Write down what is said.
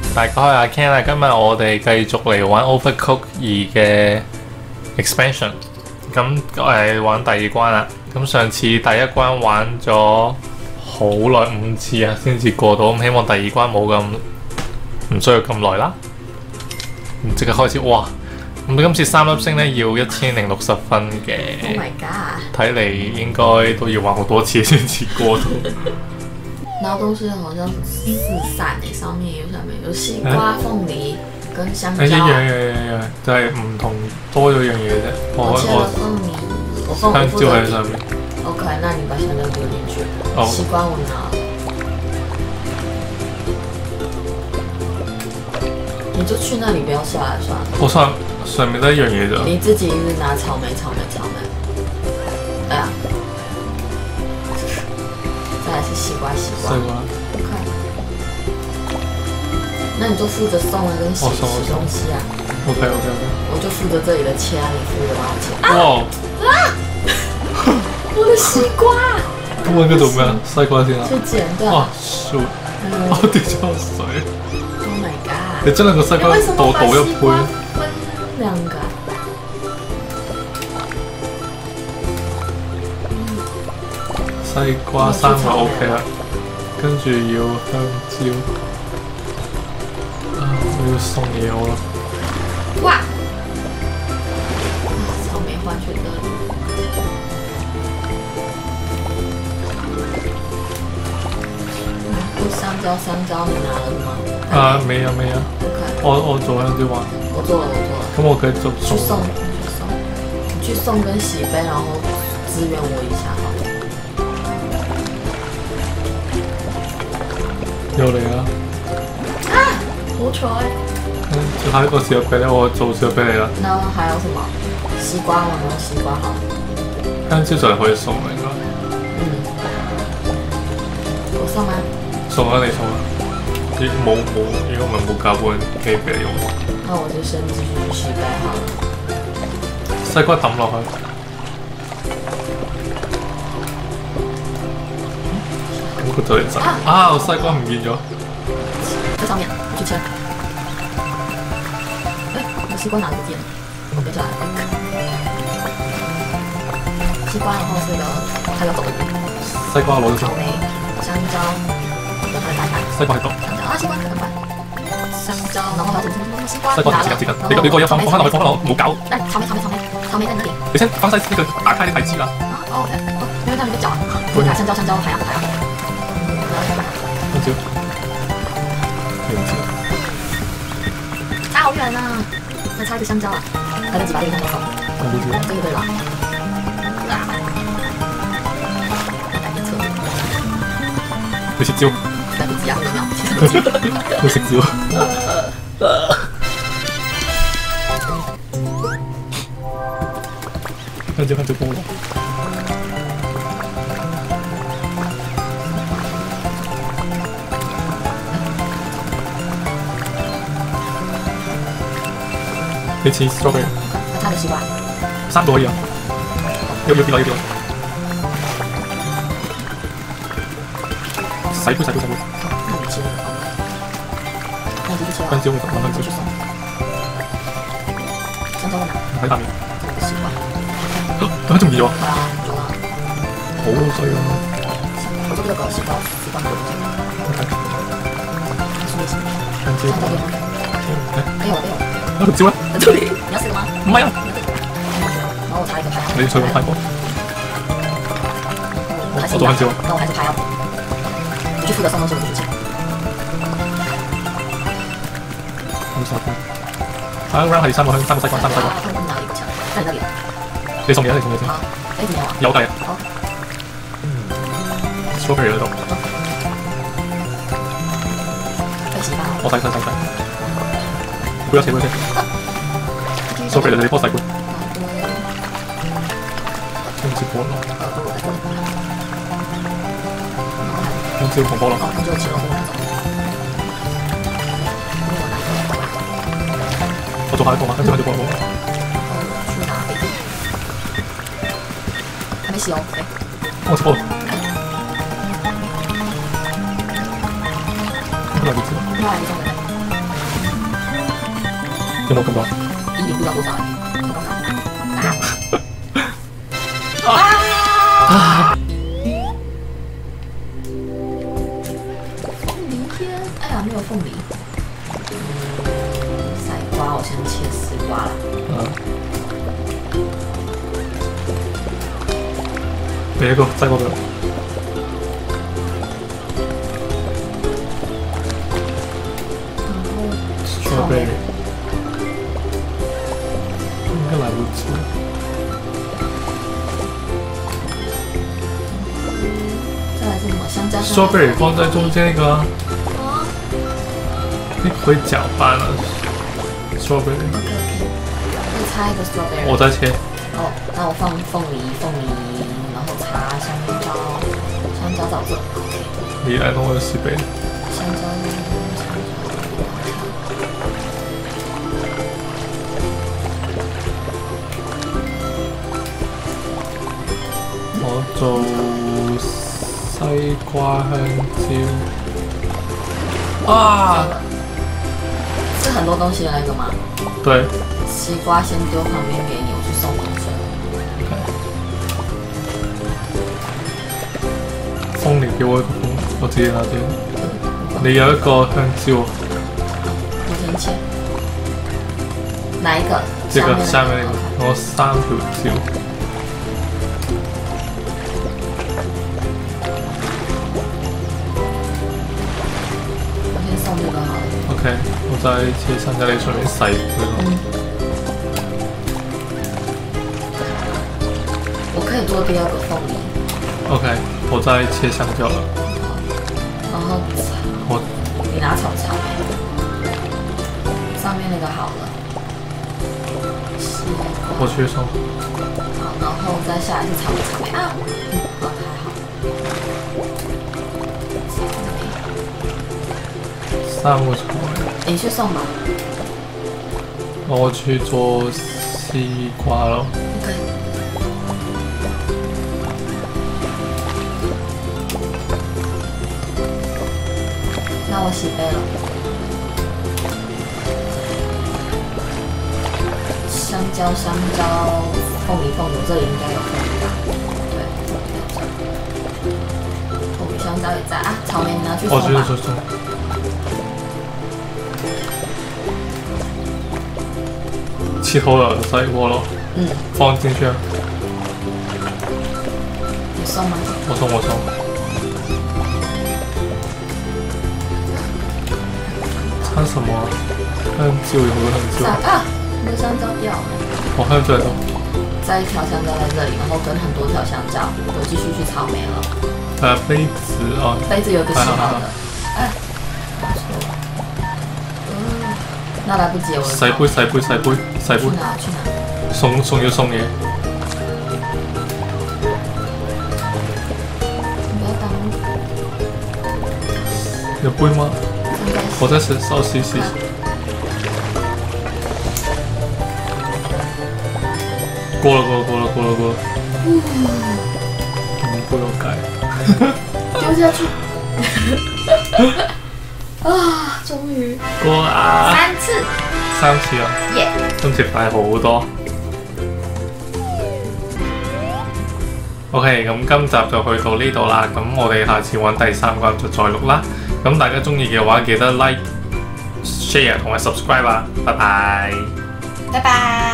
大家好，阿 Ken 啊，今日我哋繼續嚟玩 Overcooked 2嘅 expansion， 咁玩第二關啦。咁上次第一關玩咗好耐5次啊，先至過到。咁希望第二關冇咁唔需要咁耐啦。即刻開始，哇！咁今次3粒星咧要1060分嘅。 Oh my god！ 睇嚟應該都要玩好多次先至過到。 然后都是好像四散诶，上面有西瓜、鳳梨跟香蕉。 一樣，就係唔同多咗樣嘢啫。 我切了鳳梨，我香蕉喺上面。OK， 那你把香蕉丟進去。哦。西瓜我拿了。你就去那裡，不要下來算了。 我上面得一樣嘢咋。 你自己一直拿草莓。哎呀！再來是西瓜。OK。那你就負責送人跟洗東西啊。 OK。 我就負責這裡的切啊，你負責幫我切。 哇！ 我的西瓜。 咁我應該做咩啊？西瓜先啊。 去剪掉。 哇！shoot！我跌咗落水。 Oh my god！ 你真係個西瓜倒一杯。 分兩個。 西瓜3個 OK 啦，跟住要香蕉，我要送嘢我啦。 哇！草莓換去這裡。香蕉你拿了嗎？ 沒有。 OK。 我做香蕉玩。 我做了。 咁我繼續送。 你去送跟洗杯，然後支援我一下好了。 又嚟啦！ 啊！好彩。 下一個時候俾你，我做時候俾你啦。 然後還有什麼？西瓜我冇西瓜好。 香蕉就係可以送嚟㗎。 我送嗎？ 送啊！你送啊！冇，如果唔係冇夾碗機俾你用。 那我就先繼續洗杯好了。 西瓜抌落去。我就嚟執啊！我西瓜唔見咗。 在上面，我去切。我西瓜哪裡不見了？我跟下來。西瓜，然後這個還有狗。 西瓜攞咗先。 草莓、香蕉， 西瓜喺度。 香蕉啊，西瓜很快。香蕉，然後還有西瓜。 西瓜接緊。你個嘢放翻落去，冇搞。 來，草莓在哪裡？ 你先放在那個打開那台機啦。 OK，因為那裡有腳。我打香蕉，排啊。 香蕉， 差好遠啊！再差一個香蕉啊！來得及把這個香蕉放。這個對了。 你食蕉？ 來不及啊！5秒。 你食蕉？香蕉菠蘿。你切 strawberry。 我差的西瓜。 3個可以啊。要幾多？洗杯。 那你切。那你就切。 香蕉會慢慢切。 香蕉在哪？ 喺下面。 西瓜。 咁仲易咗？ 係啊，做啦。 好衰啊！ 我做這個西瓜沒有。 OK。香蕉。 沒有。 啊，綠蕉啊！ 這裡，你要四個嗎？ 唔係啊。 然後我插一個排。 你隨便派過。我做香蕉。 那我還是排啊。你去負責送東西，我去切。 好傻瓜。下一個 round 係3個西瓜。 看哪裡不強？在你那裡。 你送嘢先。 好，幾條啊？ 有計啊。 好。 strawberry 喺度。 再洗吧。 我洗。不要切。strawberry 你幫我洗杯。香蕉菠蘿。香蕉同菠蘿。 香蕉切了， 我做下一個嘛，香蕉菠蘿。 去拿杯子。還沒洗哦。 幫我切菠蘿。來不及了。 有冇咁多？ 一点不知道多少。凤梨天，哎呀，没有凤梨。塞瓜，我先切丝瓜了。 俾一個擠過俾我。Strawberry， 應該來不及。 再来是什么？香蕉。 Strawberry 放在中間那個啊，你可以攪拌啊。Strawberry。 OK， 再插一个 strawberry。 我再切。 哦，那我放凤梨，然后插香蕉，香蕉到这 OK。 你來同我試俾。 香蕉， 我做西瓜香蕉。啊！ 是很多东西的那个吗？ 對。 西瓜先丢旁边给你，我去送东西。 鳳梨給我一個鳳，我自己拿啲。你有一個香蕉。 我先切。哪一个？ 這個下面那個，我3條蕉。 我先送这个好了。 OK，我再切香蕉，你順便洗佢咯。 我可以做第二个凤梨。 OK，我再切香蕉了。 然后我你拿草草上面那个好了。 我去送。 好，然后再下来是草莓啊，好还好。 3個草莓。 你去送吧。 我去做西瓜咯。 OK。那我洗杯了。香蕉，凤梨，这里应该有凤梨吧？对，凤梨香蕉也在啊。草莓你拿去送吧。 我去送。切好了西瓜咯。放進去啊。 你送嗎？ 我送。掺什麼？香蕉有冇香蕉？ 啊！你的香蕉掉了。 我香蕉喺度。 再一條香蕉在這裡，然後跟很多條香蕉，我繼續去草莓了。 杯子哦。 杯子有個洗好的。哎，那來不及我。 洗杯。 去哪？ 送要送嘢。 你不要擋我。 有杯嗎？我在燒試。過了。杯我改。 丟下去。啊！終於。 過啊！3次啊！ 耶！ 今次快好多。OK， 咁今集就去到呢度啦。咁我哋下次揾第3關就再錄啦。咁大家中意嘅話，記得 like、share 同埋 subscribe 啊！拜拜。 拜拜。